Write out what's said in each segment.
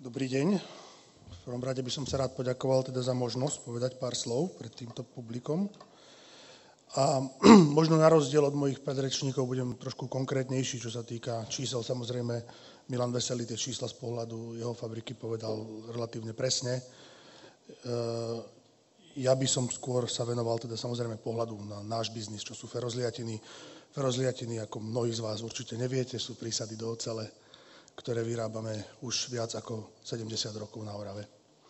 Dobrý deň. V prvom rade by som sa rád poďakoval teda za možnosť povedať pár slov pred týmto publikom. A možno na rozdiel od mojich predrečníkov budem trošku konkrétnejší, čo sa týka čísel. Samozrejme, Milan Veselý tie čísla z pohľadu jeho fabriky povedal relatívne presne. Ja by som skôr sa venoval teda samozrejme pohľadu na náš biznis, čo sú ferozliatiny. Ferozliatiny, ako mnohí z vás určite neviete, sú prísady do ocele, ktoré vyrábame už viac ako 70 rokov na Orave.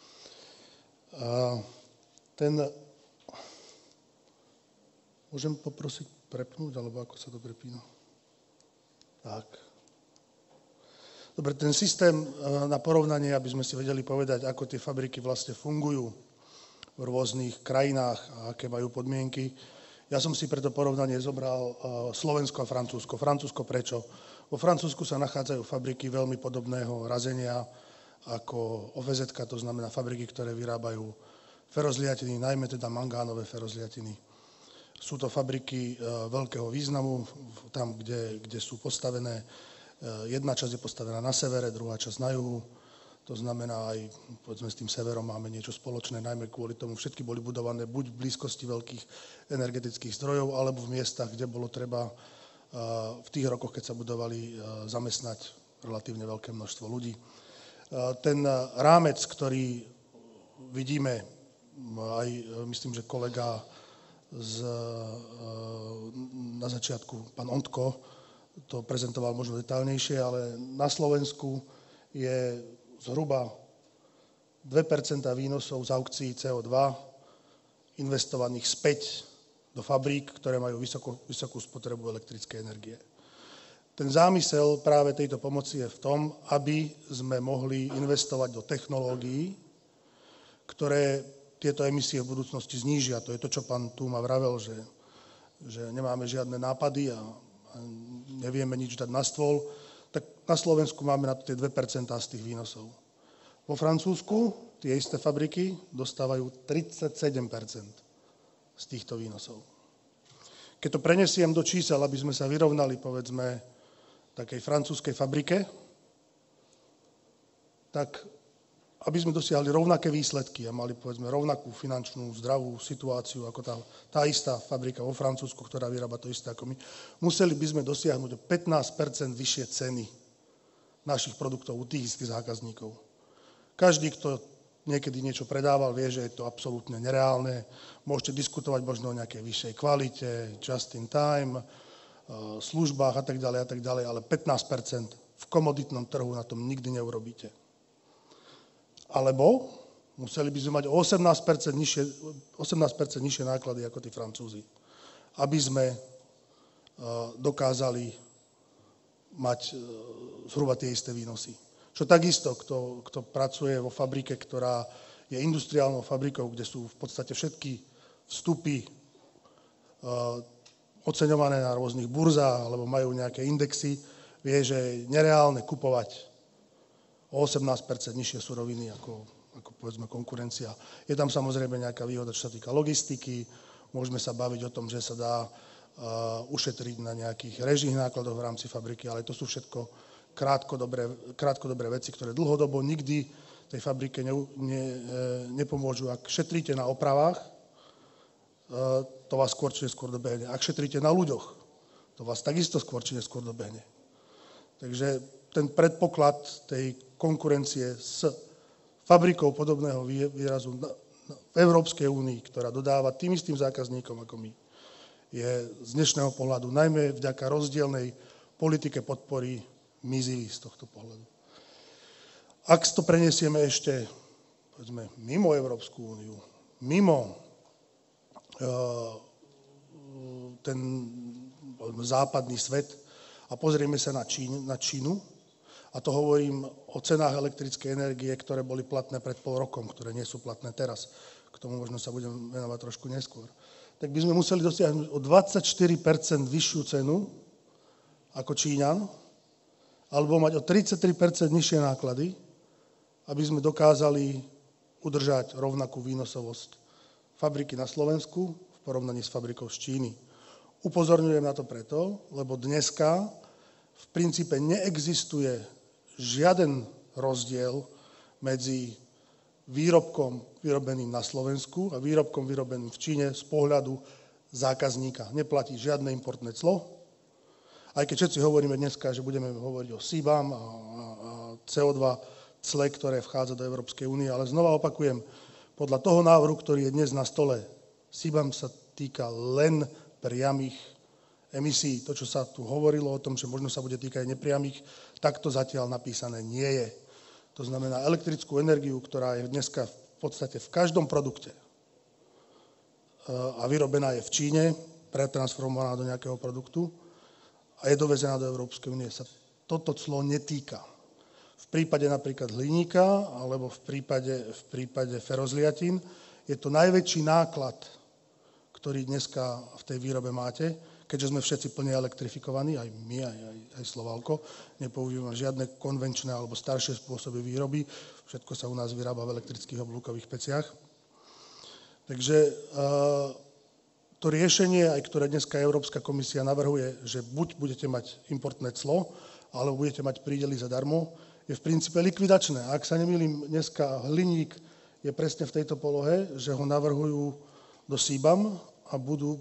Môžem poprosiť prepnúť, alebo ako sa to prepína? Tak. Dobre, ten systém na porovnanie, aby sme si vedeli povedať, ako tie fabriky vlastne fungujú v rôznych krajinách a aké majú podmienky. Ja som si preto porovnanie zobral Slovensko a Francúzsko. Francúzsko prečo? Vo Francúzsku sa nachádzajú fabriky veľmi podobného razenia ako OVZ, to znamená fabriky, ktoré vyrábajú ferozliatiny, najmä teda mangánové ferozliatiny. Sú to fabriky veľkého významu, tam, kde sú postavené. Jedna časť je postavená na severe, druhá časť na juhu. To znamená aj, povedzme, s tým severom máme niečo spoločné, najmä kvôli tomu všetky boli budované buď v blízkosti veľkých energetických zdrojov, alebo v miestach, kde bolo treba v tých rokoch, keď sa budovali, zamestnať relatívne veľké množstvo ľudí. Ten rámec, ktorý vidíme, aj myslím, že kolega na začiatku, pán Ondko, to prezentoval možno detailnejšie, ale na Slovensku je zhruba 2% výnosov z aukcií CO2 investovaných späť do fabrík, ktoré majú vysokú spotrebu elektrickej energie. Ten zámysel práve tejto pomoci je v tom, aby sme mohli investovať do technológií, ktoré tieto emisie v budúcnosti znížia. To je to, čo pán Túma vravel, že nemáme žiadne nápady a nevieme nič dať na stôl. Tak na Slovensku máme na to tie 2% z tých výnosov. Vo Francúzsku tie isté fabriky dostávajú 37% z týchto výnosov. Keď to prenesiem do čísel, aby sme sa vyrovnali, povedzme, takej francúzskej fabrike, tak aby sme dosiahli rovnaké výsledky a mali, povedzme, rovnakú finančnú, zdravú situáciu ako tá istá fabrika vo Francúzsku, ktorá vyrába to isté ako my, museli by sme dosiahnuť o 15% vyššie ceny našich produktov u tých istých zákazníkov. Každý, kto niekedy niečo predával, vie, že je to absolútne nereálne. Môžete diskutovať možno o nejakej vyššej kvalite, just in time, službách a tak ďalej, ale 15% v komoditnom trhu na tom nikdy neurobíte. Alebo museli by sme mať 18% nižšie náklady ako tí Francúzi, aby sme dokázali mať zhruba tie isté výnosy. Čo takisto, kto pracuje vo fabrike, ktorá je industriálnou fabrikou, kde sú v podstate všetky vstupy oceňované na rôznych burzách alebo majú nejaké indexy, vie, že je nereálne kupovať o 18% nižšie suroviny ako povedzme konkurencia. Je tam samozrejme nejaká výhoda, čo sa týka logistiky, môžeme sa baviť o tom, že sa dá ušetriť na nejakých režijných nákladoch v rámci fabriky, ale to sú všetko krátkodobé veci, ktoré dlhodobo nikdy tej fabrike nepomôžu. Ak šetríte na opravách, to vás skôr či neskôr dobehne. Ak šetríte na ľuďoch, to vás takisto skôr či neskôr dobehne. Takže ten predpoklad tej konkurencie s fabrikou podobného výrazu v Európskej únii, ktorá dodáva tým istým zákazníkom ako my, je z dnešného pohľadu, najmä vďaka rozdielnej politike podpory, mizivý z tohto pohľadu. Ak to prenesieme ešte, povedzme, mimo Európsku úniu, mimo ten západný svet a pozrieme sa na Čínu, a to hovorím o cenách elektrickej energie, ktoré boli platné pred pol rokom, ktoré nie sú platné teraz. K tomu možno sa budem venovať trošku neskôr. Tak by sme museli dosiahnuť o 24% vyššiu cenu ako Číňan, alebo mať o 33% nižšie náklady, aby sme dokázali udržať rovnakú výnosovosť fabriky na Slovensku v porovnaní s fabrikou z Číny. Upozorňujem na to preto, lebo dneska v princípe neexistuje žiaden rozdiel medzi výrobkom vyrobeným na Slovensku a výrobkom vyrobeným v Číne z pohľadu zákazníka. Neplatí žiadne importné clo, aj keď všetci hovoríme dneska, že budeme hovoriť o CBAM a CO2 cle, ktoré vchádza do Európskej únie, ale znova opakujem, podľa toho návrhu, ktorý je dnes na stole, CBAM sa týka len priamých emisí. To, čo sa tu hovorilo o tom, že možno sa bude týkať nepriamých, tak to zatiaľ napísané nie je. To znamená elektrickú energiu, ktorá je dneska v podstate v každom produkte a vyrobená je v Číne, pretransformovaná do nejakého produktu a je dovezená do Európskej únie, sa toto clo netýka. V prípade napríklad hliníka alebo v prípade ferozliatín je to najväčší náklad, ktorý dneska v tej výrobe máte, keďže sme všetci plne elektrifikovaní, aj my, aj Slovalko, nepoužívame žiadne konvenčné alebo staršie spôsoby výroby, všetko sa u nás vyrába v elektrických oblúkových peciach. Takže to riešenie, aj ktoré dneska Európska komisia navrhuje, že buď budete mať importné clo, alebo budete mať prídely zadarmo, je v princípe likvidačné. Ak sa nemýlim, dneska hliník je presne v tejto polohe, že ho navrhujú do CBAM a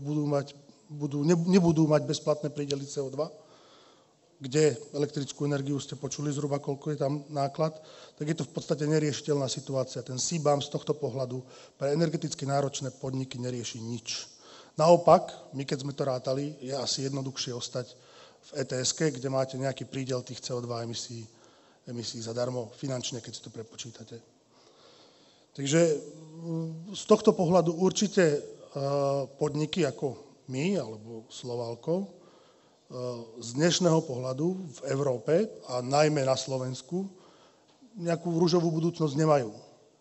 nebudú mať bezplatné prídely CO2, kde elektrickú energiu ste počuli zhruba, koľko je tam náklad, tak je to v podstate neriešiteľná situácia. Ten CBAM z tohto pohľadu pre energeticky náročné podniky nerieši nič. Naopak, my keď sme to rátali, je asi jednoduchšie ostať v ETS-ke, kde máte nejaký prídel tých CO2 emisí zadarmo finančne, keď si to prepočítate. Takže z tohto pohľadu určite podniky ako my, alebo Slovalko, z dnešného pohľadu v Európe a najmä na Slovensku nejakú ružovú budúcnosť nemajú.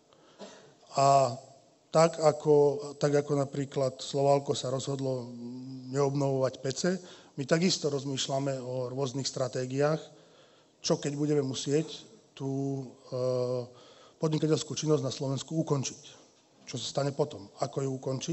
A tak ako napríklad Slovalko sa rozhodlo neobnovovať pece, my takisto rozmýšľame o rôznych stratégiách, čo keď budeme musieť tú podnikateľskú činnosť na Slovensku ukončiť. Čo sa stane potom? Ako ju ukončiť?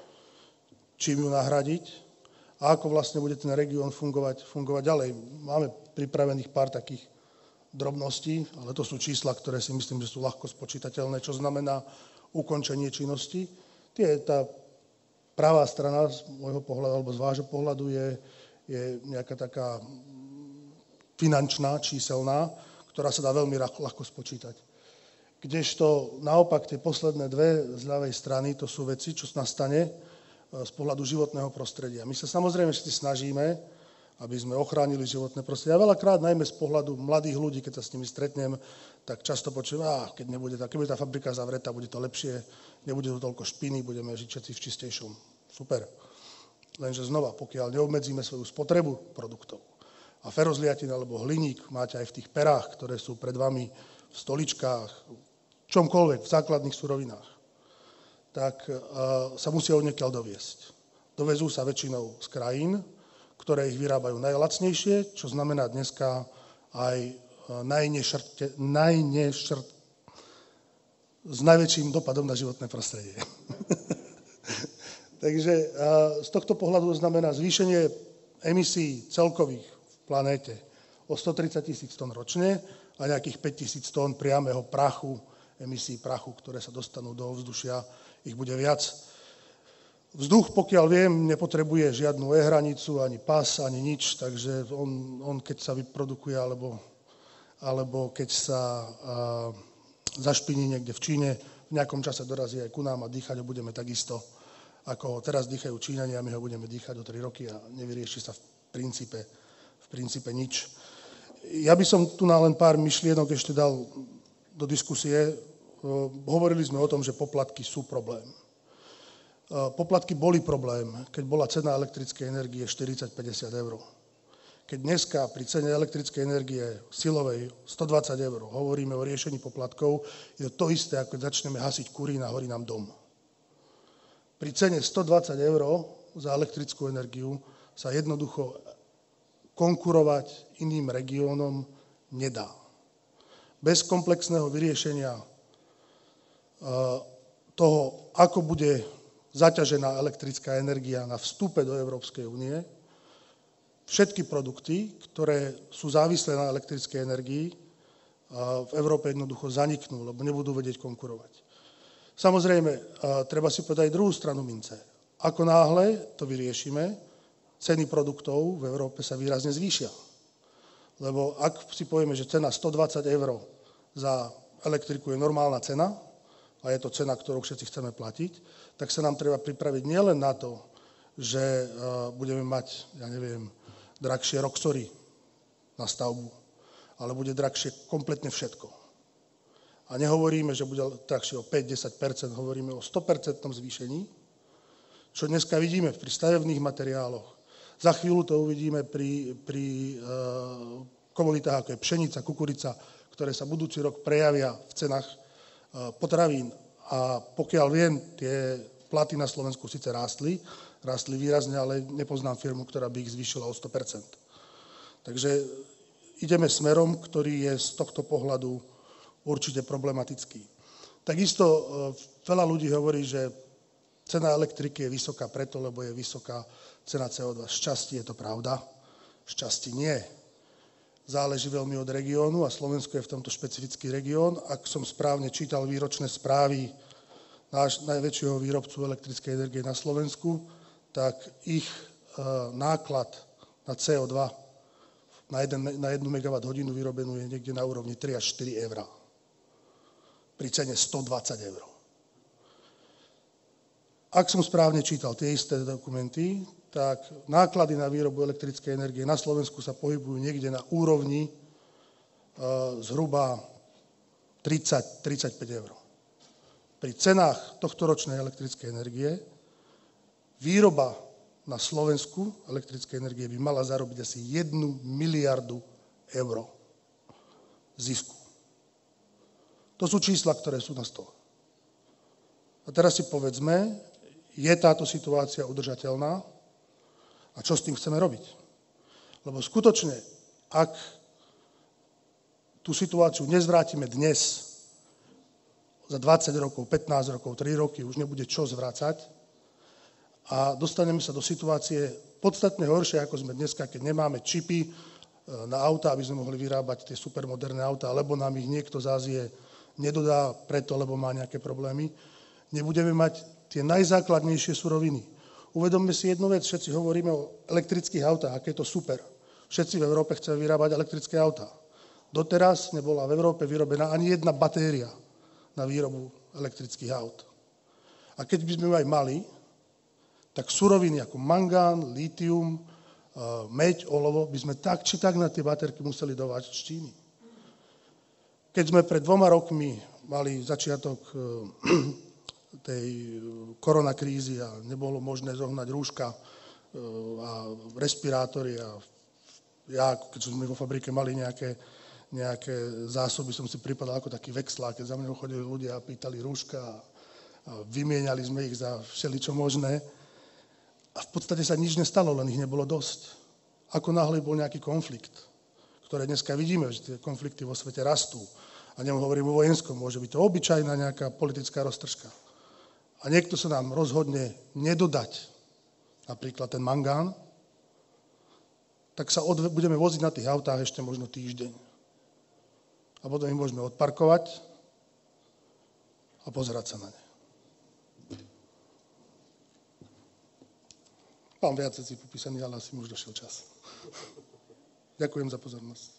Čím ju nahradiť? A ako vlastne bude ten región fungovať ďalej? Máme pripravených pár takých drobností, ale to sú čísla, ktoré si myslím, že sú ľahko spočítateľné, čo znamená ukončenie činnosti. Tá pravá strana z môjho pohľadu, alebo z vášho pohľadu je nejaká taká finančná, číselná, ktorá sa dá veľmi ľahko spočítať. Kdežto naopak tie posledné dve z ľavej strany, to sú veci, čo nastane z pohľadu životného prostredia. My sa samozrejme všetci snažíme, aby sme ochránili životné prostredie. A veľakrát, najmä z pohľadu mladých ľudí, keď sa s nimi stretnem, tak často počujem, keď bude tá fabrika zavretá, bude to lepšie, nebude to toľko špiny, budeme žiť všetci v čistejšom. Super. Lenže znova, pokiaľ neobmedzíme svoju spotrebu produktov a ferozliatin alebo hliník máte aj v tých perách, ktoré sú pred vami v stoličkách, čomkoľvek, v základných surovinách, tak sa musia odniekiaľ doviesť. Dovezú sa väčšinou z krajín, ktoré ich vyrábajú najlacnejšie, čo znamená dneska aj s najväčším dopadom na životné prostredie. Takže z tohto pohľadu znamená zvýšenie emisí celkových v planéte o 130 000 tón ročne a nejakých 5 000 tón priameho prachu, emisí prachu, ktoré sa dostanú do ovzdušia, ich bude viac. Vzduch, pokiaľ viem, nepotrebuje žiadnu e-hranicu, ani pas, ani nič, takže on keď sa vyprodukuje, alebo keď sa zašpiní niekde v Číne, v nejakom čase dorazí aj ku nám a dýchať ho budeme takisto, ako ho teraz dýchajú Číňania, my ho budeme dýchať o 3 roky a nevyrieši sa v princípe nič. Ja by som tu na len pár myšlienok ešte dal do diskusie. Hovorili sme o tom, že poplatky sú problém. Poplatky boli problém, keď bola cena elektrickej energie 40-50 eur. Keď dneska pri cene elektrickej energie silovej 120 eur hovoríme o riešení poplatkov, je to isté, ako keď začneme hasiť kurín a horí nám dom. Pri cene 120 eur za elektrickú energiu sa jednoducho konkurovať iným regiónom nedá. Bez komplexného vyriešenia toho, ako bude zaťažená elektrická energia na vstupe do Európskej únie, všetky produkty, ktoré sú závislé na elektrickej energii, v Európe jednoducho zaniknú, lebo nebudú vedieť konkurovať. Samozrejme, treba si povedať aj druhú stranu mince. Ako náhle to vyriešime, ceny produktov v Európe sa výrazne zvýšia. Lebo ak si povieme, že cena 120 € za elektriku je normálna cena, a je to cena, ktorú všetci chceme platiť, tak sa nám treba pripraviť nielen na to, že budeme mať, ja neviem, drahšie roxory na stavbu, ale bude drahšie kompletne všetko. A nehovoríme, že bude drahšie o 5-10%, hovoríme o 100% zvýšení, čo dneska vidíme pri stavebných materiáloch. Za chvíľu to uvidíme pri komoditách, ako je pšenica, kukurica, ktoré sa budúci rok prejavia v cenách potravín. A pokiaľ viem, tie platy na Slovensku síce rástli výrazne, ale nepoznám firmu, ktorá by ich zvýšila o 100%. Takže ideme smerom, ktorý je z tohto pohľadu určite problematický. Takisto veľa ľudí hovorí, že cena elektriky je vysoká preto, lebo je vysoká cena CO2. Z časti je to pravda, z časti nie. Záleží veľmi od regiónu a Slovensko je v tomto špecifický región. Ak som správne čítal výročné správy najväčšieho výrobcu elektrickej energie na Slovensku, tak ich náklad na CO2 na 1 MWh vyrobenú je niekde na úrovni 3 až 4 € pri cene 120 €. Ak som správne čítal tie isté dokumenty, tak náklady na výrobu elektrickej energie na Slovensku sa pohybujú niekde na úrovni zhruba 30-35 €. Pri cenách tohtoročnej elektrickej energie výroba na Slovensku elektrickej energie by mala zarobiť asi 1 miliardu € zisku. To sú čísla, ktoré sú na stole. A teraz si povedzme, je táto situácia udržateľná a čo s tým chceme robiť? Lebo skutočne, ak tú situáciu nezvrátime dnes, za 20 rokov, 15 rokov, 3 roky už nebude čo zvrácať, a dostaneme sa do situácie podstatne horšie, ako sme dneska, keď nemáme čipy na auta, aby sme mohli vyrábať tie supermoderné auta, alebo nám ich niekto z Ázie nedodá preto, lebo má nejaké problémy. Nebudeme mať tie najzákladnejšie suroviny. Uvedomme si jednu vec, všetci hovoríme o elektrických autách, aké je to super. Všetci v Európe chceme vyrábať elektrické autá. Doteraz nebola v Európe vyrobená ani jedna batéria na výrobu elektrických aut. A keď by sme ju aj mali, tak suroviny ako mangán, lítium, meď, olovo by sme tak či tak na tie baterky museli dovážať z Číny. Keď sme pred 2 rokmi mali začiatok tej koronakrízy a nebolo možné zohnať rúška a respirátory a ja, keď sme vo fabrike mali nejaké zásoby, som si pripadal ako taký vexlák, keď za mnou chodili ľudia a pýtali rúška a vymieniali sme ich za všeličo možné. A v podstate sa nič nestalo, len ich nebolo dosť. Ako náhle bol nejaký konflikt, ktoré dneska vidíme, že tie konflikty vo svete rastú. A nehovorím o vojenskom, môže byť to obyčajná nejaká politická roztržka. A niekto sa nám rozhodne nedodať napríklad ten mangán, tak sa budeme voziť na tých autách ešte možno týždeň. A potom ich môžeme odparkovať a pozerať sa na ne. Mám viac vecí popísaných, ale asi mi už došiel čas. Ďakujem za pozornosť.